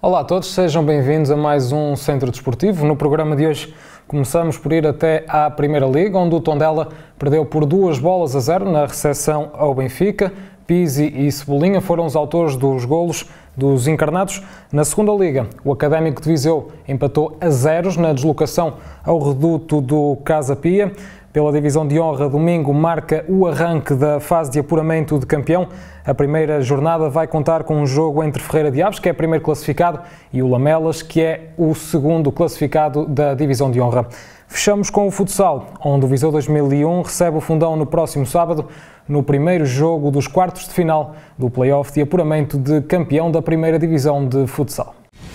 Olá a todos, sejam bem-vindos a mais um Centro Desportivo. No programa de hoje começamos por ir até à Primeira Liga, onde o Tondela perdeu por 2-0 na recepção ao Benfica. Pizzi e Cebolinha foram os autores dos golos dos encarnados. Na Segunda Liga, o Académico de Viseu empatou a 0 na deslocação ao reduto do Casa Pia. Pela divisão de honra, domingo marca o arranque da fase de apuramento de campeão. A primeira jornada vai contar com um jogo entre Ferreira de Aves, que é primeiro classificado, e o Lamelas, que é o segundo classificado da divisão de honra. Fechamos com o futsal, onde o Viseu 2001 recebe o Fundão no próximo sábado, no primeiro jogo dos quartos de final do play-off de apuramento de campeão da primeira divisão de futsal.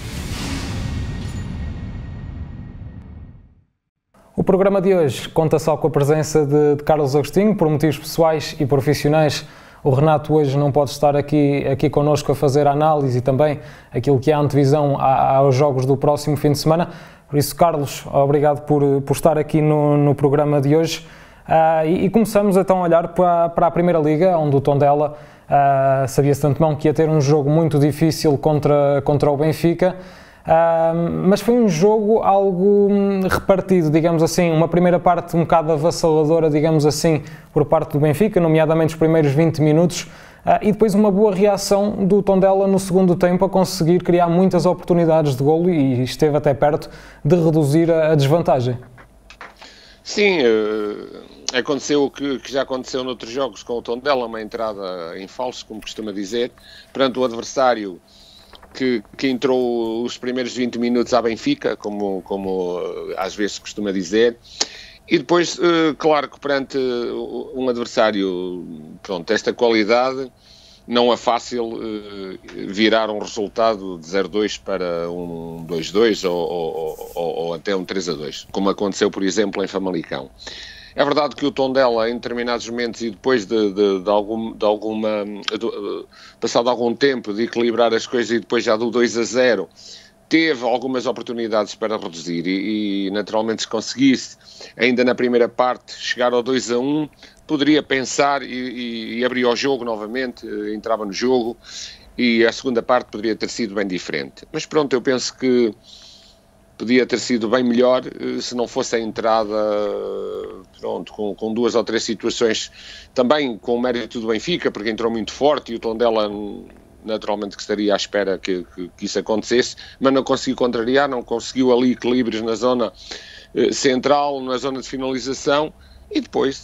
O programa de hoje conta só com a presença de Carlos Agostinho, por motivos pessoais e profissionais. O Renato hoje não pode estar aqui connosco a fazer a análise e também aquilo que é a antevisão aos jogos do próximo fim de semana. Por isso, Carlos, obrigado por estar aqui no programa de hoje. E começamos então a olhar para a Primeira Liga, onde o Tondela sabia-se de antemão que ia ter um jogo muito difícil contra o Benfica. Mas foi um jogo algo repartido, digamos assim, uma primeira parte um bocado avassaladora, digamos assim, por parte do Benfica, nomeadamente os primeiros 20 minutos, e depois uma boa reação do Tondela no segundo tempo a conseguir criar muitas oportunidades de golo e esteve até perto de reduzir a desvantagem. Sim, aconteceu o que já aconteceu noutros jogos com o Tondela, uma entrada em falso, como costuma dizer, perante o adversário que entrou os primeiros 20 minutos à Benfica, como às vezes costuma dizer, e depois, claro que perante um adversário, esta qualidade, não é fácil virar um resultado de 0-2 para um 2-2 ou até um 3-2, como aconteceu, por exemplo, em Famalicão. É verdade que o Tondela, em determinados momentos e depois passado algum tempo de equilibrar as coisas e depois já do 2-0, teve algumas oportunidades para reduzir e naturalmente se conseguisse, ainda na primeira parte, chegar ao 2-1, poderia pensar e abrir o jogo novamente, entrava no jogo e a segunda parte poderia ter sido bem diferente. Mas pronto, eu penso que podia ter sido bem melhor se não fosse a entrada, com duas ou três situações, também com o mérito do Benfica, porque entrou muito forte e o Tondela naturalmente que estaria à espera que isso acontecesse, mas não conseguiu contrariar, não conseguiu ali equilíbrios na zona central, na zona de finalização, e depois,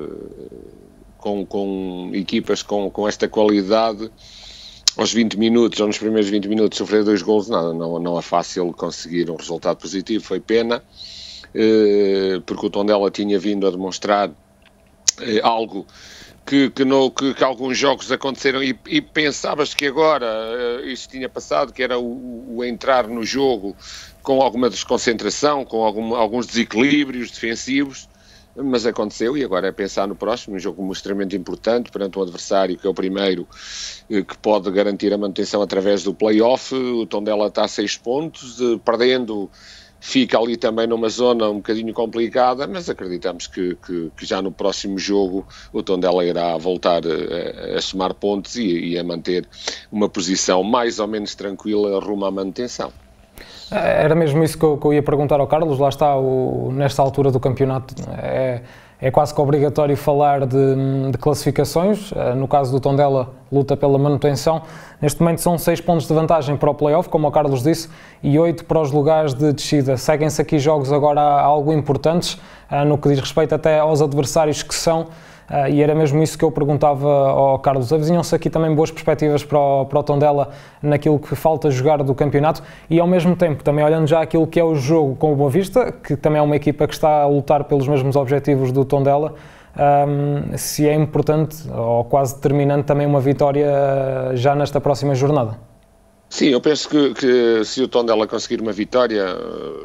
com equipas com esta qualidade, aos 20 minutos, ou nos primeiros 20 minutos, sofrer 2 golos, não é fácil conseguir um resultado positivo, foi pena, porque o Tondela tinha vindo a demonstrar algo que alguns jogos aconteceram e pensavas que agora isso tinha passado, que era o entrar no jogo com alguma desconcentração, com alguns desequilíbrios defensivos, mas aconteceu e agora é pensar no próximo, um jogo extremamente importante perante um adversário que é o primeiro que pode garantir a manutenção através do play-off. O Tondela está a 6 pontos, perdendo fica ali também numa zona um bocadinho complicada, mas acreditamos que já no próximo jogo o Tondela irá voltar a somar pontos e a manter uma posição mais ou menos tranquila rumo à manutenção. Era mesmo isso que eu ia perguntar ao Carlos. Lá está, nesta altura do campeonato é quase que obrigatório falar de classificações. No caso do Tondela, luta pela manutenção. Neste momento são 6 pontos de vantagem para o play-off, como o Carlos disse, e 8 para os lugares de descida. Seguem-se aqui jogos agora algo importantes, no que diz respeito até aos adversários que são. E era mesmo isso que eu perguntava ao Carlos. Avizinham-se aqui também boas perspectivas para o Tondela naquilo que falta jogar do campeonato e ao mesmo tempo também olhando já aquilo que é o jogo com o Boa Vista, que também é uma equipa que está a lutar pelos mesmos objetivos do Tondela, se é importante ou quase determinante também uma vitória já nesta próxima jornada. Sim, eu penso que se o Tondela conseguir uma vitória,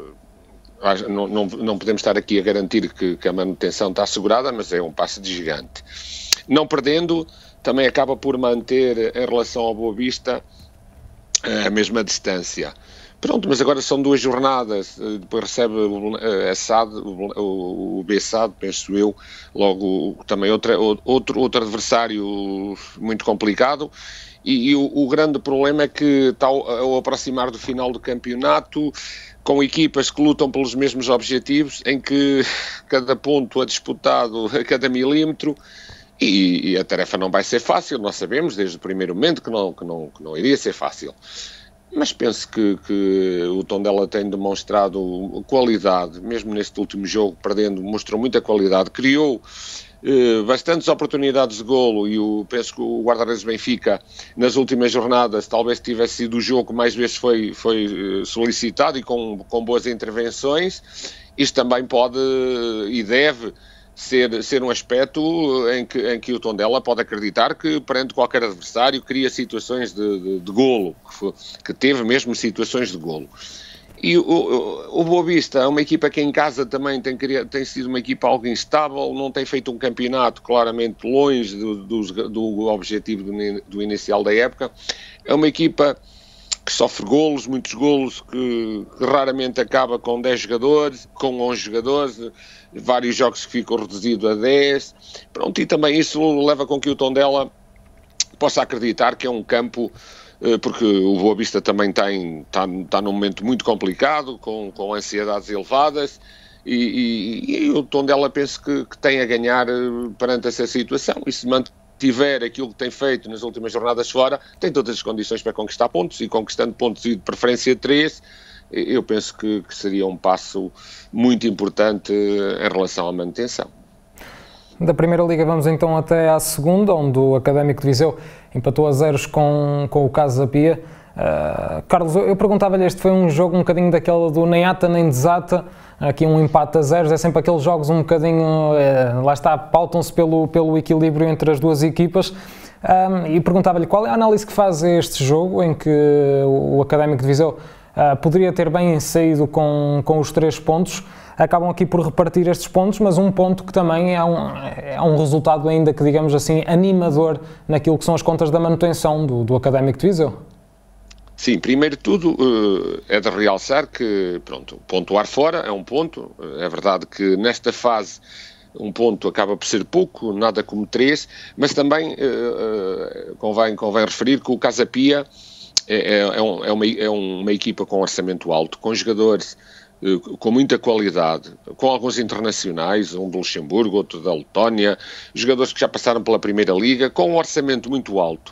não podemos estar aqui a garantir que a manutenção está assegurada, mas é um passo de gigante. Não perdendo, também acaba por manter em relação ao Boa Vista a mesma distância. Pronto, mas agora são 2 jornadas, depois recebe a SAD, o B-SAD, penso eu, logo também outro adversário muito complicado, e o grande problema é que está ao aproximar do final do campeonato, com equipas que lutam pelos mesmos objetivos, em que cada ponto é disputado a cada milímetro, e a tarefa não vai ser fácil, nós sabemos desde o primeiro momento que não iria ser fácil. Mas penso que o Tondela tem demonstrado qualidade, mesmo neste último jogo, perdendo, mostrou muita qualidade, criou bastantes oportunidades de golo, e penso que o guarda-redes Benfica, nas últimas jornadas, talvez tivesse sido o jogo que mais vezes foi solicitado e com boas intervenções. Isto também pode e deve ser um aspecto em que o Tondela pode acreditar que, perante qualquer adversário, cria situações de golo, que teve mesmo situações de golo. E o Boa Vista é uma equipa que em casa também tem sido uma equipa algo instável, não tem feito um campeonato claramente longe do objetivo do inicial da época. É uma equipa que sofre golos, muitos golos, que raramente acaba com 10 jogadores, com 11 jogadores, vários jogos que ficam reduzidos a 10. Pronto, e também isso leva com que o Tondela possa acreditar que é um campo, porque o Boa Vista também está num momento muito complicado, com ansiedades elevadas, e o Tondela penso que tem a ganhar perante essa situação, e se mantiver aquilo que tem feito nas últimas jornadas fora, tem todas as condições para conquistar pontos, e conquistando pontos e de preferência 3, eu penso que seria um passo muito importante em relação à manutenção. Da Primeira Liga vamos então até à segunda, onde o Académico de Viseu empatou a 0 com o Casa Pia. Carlos, eu perguntava-lhe, este foi um jogo um bocadinho daquele do nem ata nem desata, aqui um empate a 0, é sempre aqueles jogos um bocadinho, lá está, pautam-se pelo equilíbrio entre as duas equipas, e perguntava-lhe qual é a análise que faz a este jogo, em que o Académico de Viseu poderia ter bem saído com os 3 pontos, acabam aqui por repartir estes pontos, mas um ponto que também é um resultado ainda que, digamos assim, animador naquilo que são as contas da manutenção do Académico de Viseu. Sim, primeiro de tudo é de realçar que, pronto, pontuar fora é um ponto, é verdade que nesta fase um ponto acaba por ser pouco, nada como 3, mas também convém referir que o Casa Pia é uma equipa com orçamento alto, com jogadores com muita qualidade, com alguns internacionais, um do Luxemburgo, outro da Letónia, jogadores que já passaram pela Primeira Liga, com um orçamento muito alto.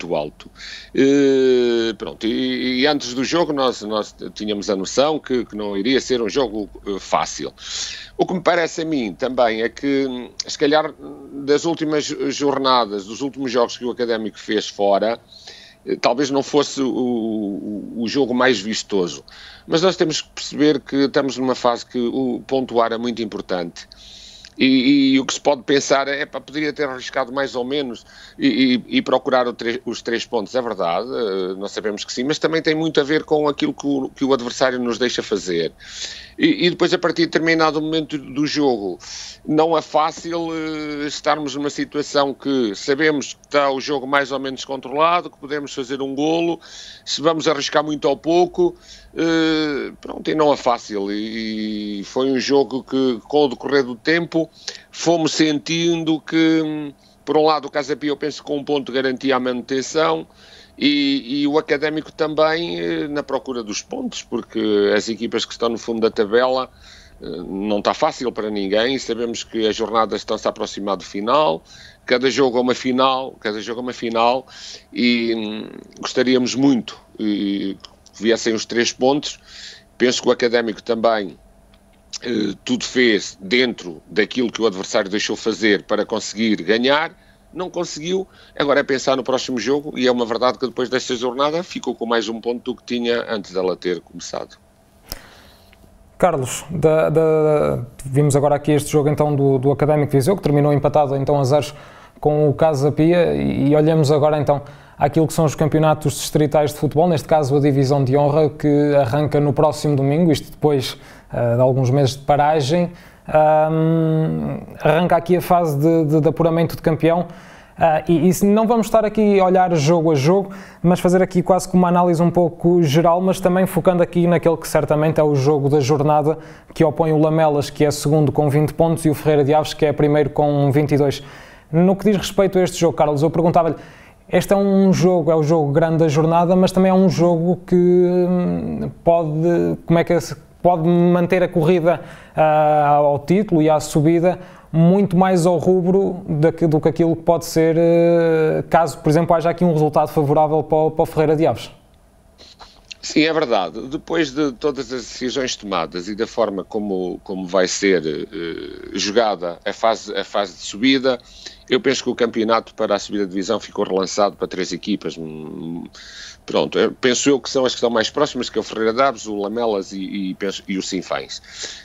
Pronto, e antes do jogo nós tínhamos a noção que não iria ser um jogo fácil. O que me parece a mim também é que, se calhar, das últimas jornadas, dos últimos jogos que o Académico fez fora, talvez não fosse o jogo mais vistoso, mas nós temos que perceber que estamos numa fase que o pontuar é muito importante, e o que se pode pensar é que poderia ter arriscado mais ou menos e procurar os 3 pontos, é verdade, nós sabemos que sim, mas também tem muito a ver com aquilo que o adversário nos deixa fazer, e depois, a partir de determinado momento do jogo, não é fácil estarmos numa situação que sabemos que está o jogo mais ou menos controlado, que podemos fazer um golo, se vamos arriscar muito ou pouco, pronto, e não é fácil, e foi um jogo que, com o decorrer do tempo, fomos sentindo que, por um lado, o Casa Pia, eu penso que com um ponto garantia a manutenção, e o Académico também na procura dos pontos, porque as equipas que estão no fundo da tabela não está fácil para ninguém, sabemos que as jornadas estão-se a aproximar do final, cada jogo é uma final, e gostaríamos muito que viessem os 3 pontos. Penso que o Académico também tudo fez dentro daquilo que o adversário deixou fazer para conseguir ganhar, não conseguiu, agora é pensar no próximo jogo, e é uma verdade que depois desta jornada ficou com mais um ponto do que tinha antes dela ter começado. Carlos, vimos agora aqui este jogo então do Académico de Viseu, que terminou empatado então a 0 com o Casa Pia, e olhamos agora então àquilo que são os campeonatos distritais de futebol, neste caso a Divisão de Honra, que arranca no próximo domingo, isto depois de alguns meses de paragem. Arranca aqui a fase de apuramento de campeão. E não vamos estar aqui a olhar jogo a jogo, mas fazer aqui quase que uma análise um pouco geral, mas também focando aqui naquele que certamente é o jogo da jornada, que opõe o Lamelas, que é segundo com 20 pontos, e o Ferreira de Aves, que é primeiro com 22. No que diz respeito a este jogo, Carlos, eu perguntava-lhe, este é o jogo grande da jornada, mas também é um jogo que pode manter a corrida ao título e à subida muito mais ao rubro do que aquilo que pode ser, caso, por exemplo, haja aqui um resultado favorável para o Ferreira de Aves. Sim, é verdade. Depois de todas as decisões tomadas e da forma como vai ser jogada a fase de subida, eu penso que o campeonato para a subida de divisão ficou relançado para 3 equipas. Pronto, penso eu que são as que estão mais próximas, que é o Ferreira de Aves, o Lamelas e o Sinfãs.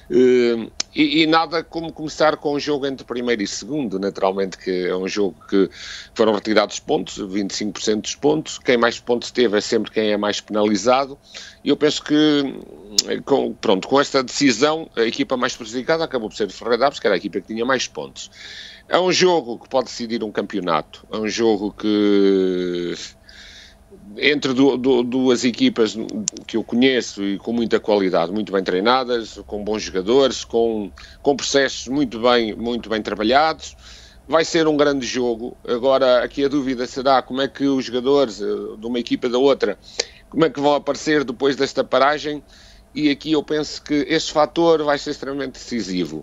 E nada como começar com um jogo entre primeiro e segundo, naturalmente, que é um jogo que foram retirados pontos, 25% dos pontos. Quem mais pontos teve é sempre quem é mais penalizado. E eu penso que, com esta decisão, a equipa mais prejudicada acabou por ser o Ferreira de Aves, que era a equipa que tinha mais pontos. É um jogo que pode decidir um campeonato, é um jogo que, entre duas equipas que eu conheço e com muita qualidade, muito bem treinadas, com bons jogadores, com processos muito bem trabalhados, vai ser um grande jogo. Agora, aqui a dúvida será como é que os jogadores de uma equipa e da outra, como é que vão aparecer depois desta paragem, e aqui eu penso que este fator vai ser extremamente decisivo.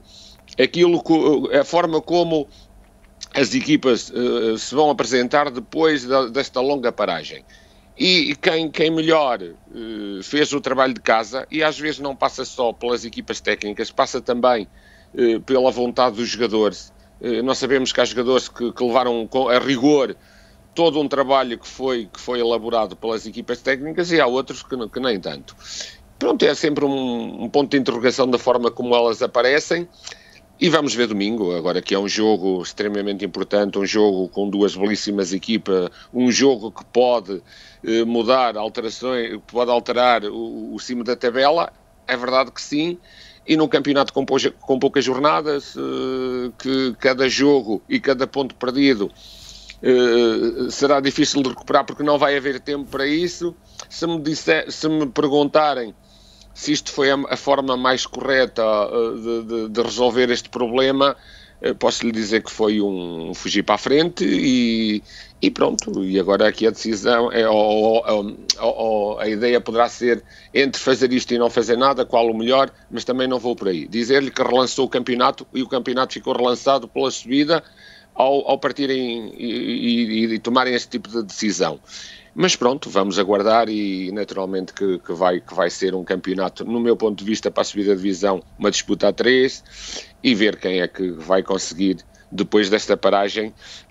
A forma como as equipas se vão apresentar depois desta longa paragem. E quem melhor fez o trabalho de casa, e às vezes não passa só pelas equipas técnicas, passa também pela vontade dos jogadores. Nós sabemos que há jogadores que levaram a rigor todo um trabalho que foi elaborado pelas equipas técnicas, e há outros que nem tanto. Pronto, é sempre um ponto de interrogação da forma como elas aparecem. E vamos ver domingo, agora que é um jogo extremamente importante, um jogo com 2 belíssimas equipas, um jogo que pode pode alterar o cimo da tabela, é verdade que sim, e num campeonato com poucas jornadas, que cada jogo e cada ponto perdido será difícil de recuperar, porque não vai haver tempo para isso. Se me perguntarem se isto foi a forma mais correta de resolver este problema, posso lhe dizer que foi um fugir para a frente e pronto. E agora aqui a decisão, a ideia poderá ser entre fazer isto e não fazer nada, qual o melhor, mas também não vou por aí. Dizer-lhe que relançou o campeonato, e o campeonato ficou relançado pela subida ao partirem e tomarem este tipo de decisão. Mas pronto, vamos aguardar, e naturalmente que vai ser um campeonato, no meu ponto de vista, para a subida de divisão, uma disputa a 3, e ver quem é que vai conseguir, depois desta paragem,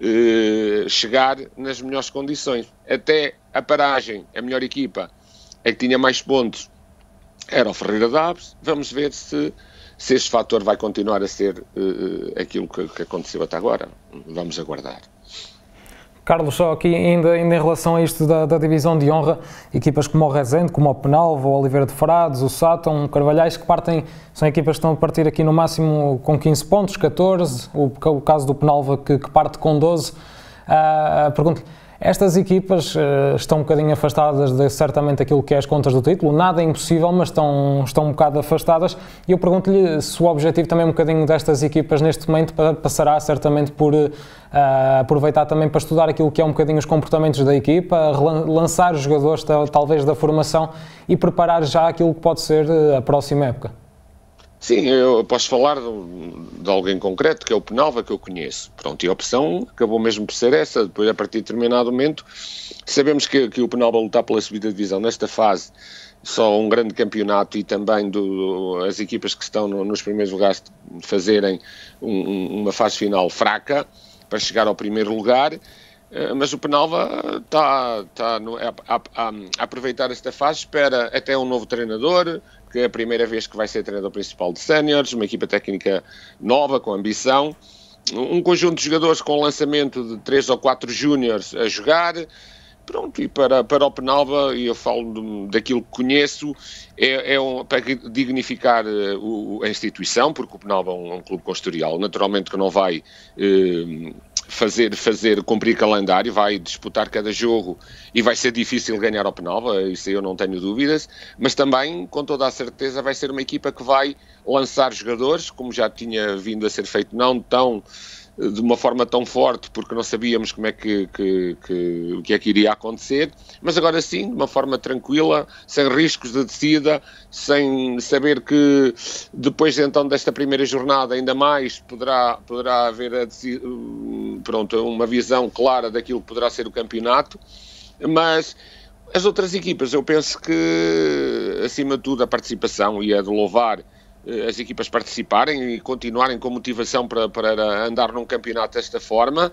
chegar nas melhores condições. Até a paragem, a melhor equipa, a que tinha mais pontos, era o Ferreira de Aves. Vamos ver se este fator vai continuar a ser aquilo que aconteceu até agora. Vamos aguardar. Carlos, só aqui ainda em relação a isto da divisão de honra, equipas como o Rezende, como o Penalva, o Oliveira de Frades, o Sátão, o Carvalhais, são equipas que estão a partir aqui no máximo com 15 pontos, 14, o caso do Penalva que parte com 12. Pergunto-lhe, estas equipas estão um bocadinho afastadas de certamente aquilo que é as contas do título, nada é impossível, mas estão um bocado afastadas, e eu pergunto-lhe se o objetivo também um bocadinho destas equipas neste momento passará certamente por aproveitar também para estudar aquilo que é um bocadinho os comportamentos da equipa, lançar os jogadores talvez da formação e preparar já aquilo que pode ser a próxima época. Sim, eu posso falar de alguém concreto, que é o Penalva, que eu conheço. Pronto, e a opção acabou mesmo por ser essa. Depois, a partir de determinado momento, sabemos que o Penalva lutar pela subida de divisão nesta fase, só um grande campeonato, e também as equipas que estão nos primeiros lugares fazerem uma fase final fraca para chegar ao primeiro lugar. Mas o Penalva está a aproveitar esta fase, espera até um novo treinador, que é a primeira vez que vai ser treinador principal de séniores, uma equipa técnica nova, com ambição, um conjunto de jogadores com lançamento de 3 ou 4 júniores a jogar. Pronto, e para o Penalva, e eu falo daquilo que conheço, para dignificar a instituição, porque o Penalva é um clube consistorial, naturalmente que não vai cumprir calendário, vai disputar cada jogo e vai ser difícil ganhar ao penal, isso eu não tenho dúvidas, mas também, com toda a certeza, vai ser uma equipa que vai lançar jogadores, como já tinha vindo a ser feito, não tão de uma forma tão forte, porque não sabíamos como é o que é que iria acontecer, mas agora sim, de uma forma tranquila, sem riscos de descida, sem saber que depois então desta primeira jornada ainda mais poderá haver uma visão clara daquilo que poderá ser o campeonato, mas as outras equipas, eu penso que acima de tudo a participação e a de louvar as equipas participarem e continuarem com motivação para andar num campeonato desta forma.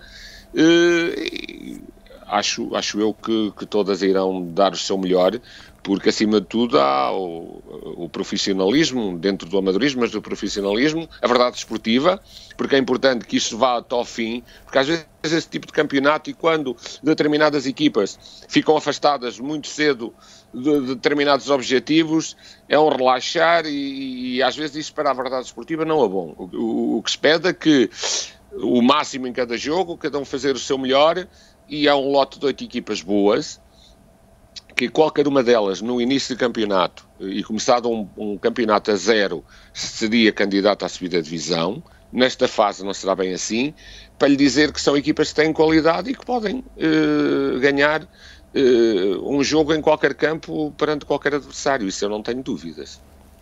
Acho eu que todas irão dar o seu melhor, porque acima de tudo há o profissionalismo, dentro do amadorismo, mas do profissionalismo, a verdade esportiva, porque é importante que isso vá até ao fim, porque às vezes esse tipo de campeonato, e quando determinadas equipas ficam afastadas muito cedo de determinados objetivos, é um relaxar e às vezes isso para a verdade esportiva não é bom. O que se pede é que o máximo em cada jogo, cada um fazer o seu melhor, e há um lote de 8 equipas boas, que qualquer uma delas no início do campeonato, e começado um campeonato a 0, seria candidato à subida de divisão. Nesta fase não será bem assim, para lhe dizer que são equipas que têm qualidade e que podem ganhar um jogo em qualquer campo perante qualquer adversário, isso eu não tenho dúvidas.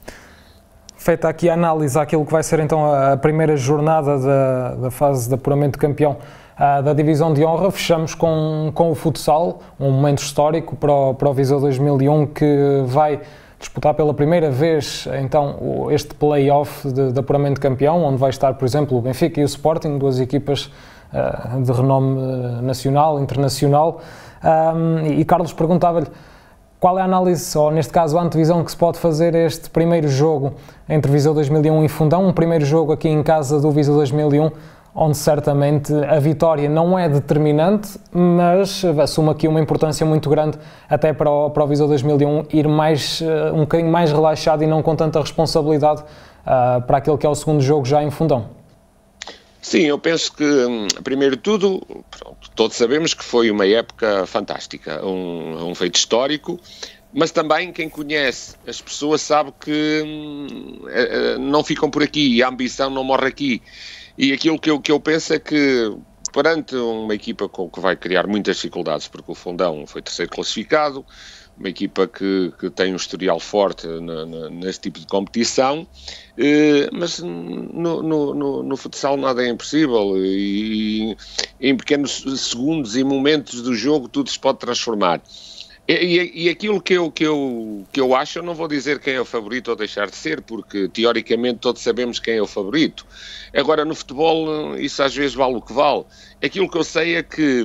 Feita aqui a análise àquilo que vai ser então a primeira jornada da fase de apuramento de campeão da Divisão de Honra, fechamos com o futsal, um momento histórico para o Viseu 2001, que vai disputar pela primeira vez então este play-off de apuramento de campeão, onde vai estar, por exemplo, o Benfica e o Sporting, duas equipas de renome nacional, internacional. E Carlos, perguntava-lhe qual é a análise, ou neste caso a antevisão, que se pode fazer a este primeiro jogo entre Viseu 2001 e Fundão, um primeiro jogo aqui em casa do Viseu 2001, onde certamente a vitória não é determinante, mas assume aqui uma importância muito grande até para o Viseu 2001 ir um bocadinho mais relaxado e não com tanta responsabilidade para aquele que é o segundo jogo já em Fundão. Sim, eu penso que, primeiro de tudo, todos sabemos que foi uma época fantástica, um feito histórico, mas também quem conhece as pessoas sabe que não ficam por aqui e a ambição não morre aqui. E aquilo que eu penso é que, perante uma equipa que vai criar muitas dificuldades, porque o Fundão foi terceiro classificado, uma equipa que tem um historial forte nesse tipo de competição, mas no futsal nada é impossível e em pequenos segundos e momentos do jogo tudo se pode transformar. E aquilo que eu acho, eu não vou dizer quem é o favorito ou deixar de ser, porque teoricamente todos sabemos quem é o favorito. Agora no futebol isso às vezes vale o que vale. Aquilo que eu sei é que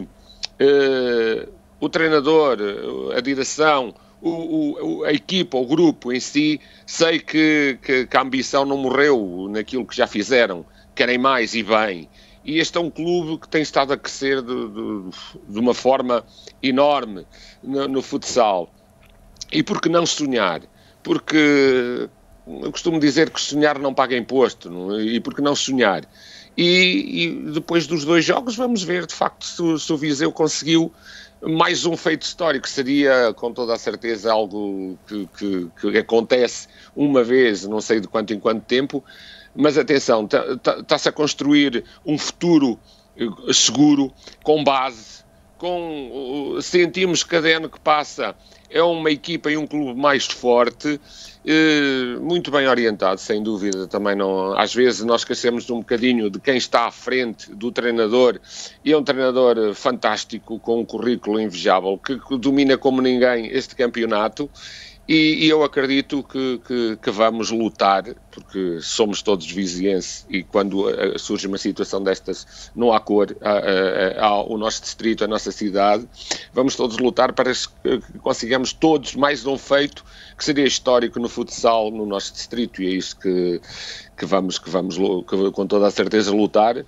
o treinador, a direção, a equipa, o grupo em si, sei que a ambição não morreu naquilo que já fizeram, querem mais e bem. E este é um clube que tem estado a crescer de uma forma enorme no futsal. E por que não sonhar? Porque eu costumo dizer que sonhar não paga imposto, não? E por que não sonhar? E depois dos 2 jogos vamos ver, de facto, se o Viseu conseguiu mais um feito histórico. Seria, com toda a certeza, algo que acontece uma vez, não sei de quanto em quanto tempo, mas atenção, está-se a construir um futuro seguro, com base, sentimos que cada ano que passa é uma equipa e um clube mais forte, muito bem orientado, sem dúvida. Também não, às vezes nós esquecemos um bocadinho de quem está à frente do treinador, e é um treinador fantástico, com um currículo invejável, que domina como ninguém este campeonato. E eu acredito que vamos lutar, porque somos todos vizienses e quando surge uma situação destas não há cor, o nosso distrito, a nossa cidade, vamos todos lutar para que consigamos todos mais um feito que seria histórico no futsal no nosso distrito, e é isso que vamos com toda a certeza lutar.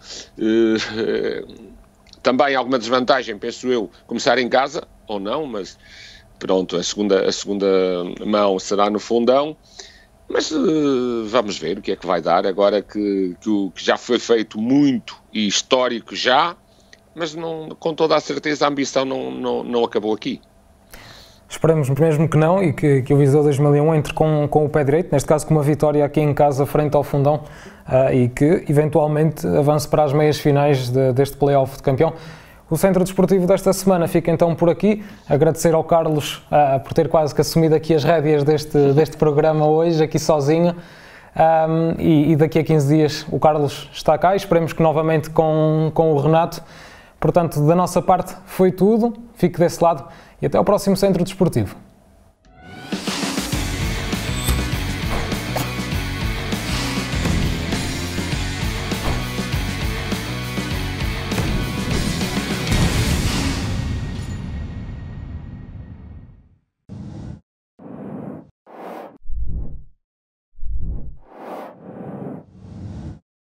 Também alguma desvantagem, penso eu, começar em casa, ou não, mas pronto, a segunda mão será no Fundão, mas vamos ver o que é que vai dar, agora que já foi feito muito e histórico já, mas não, com toda a certeza a ambição não acabou aqui. Esperemos mesmo que não, e que o Viseu 2001 entre com o pé direito, neste caso com uma vitória aqui em casa frente ao Fundão, e que eventualmente avance para as meias finais deste play-off de campeão. O Centro Desportivo desta semana fica então por aqui. Agradecer ao Carlos por ter quase que assumido aqui as rédeas deste programa hoje, aqui sozinho. E daqui a 15 dias o Carlos está cá, e esperemos que novamente com o Renato. Portanto, da nossa parte foi tudo. Fique desse lado e até ao próximo Centro Desportivo.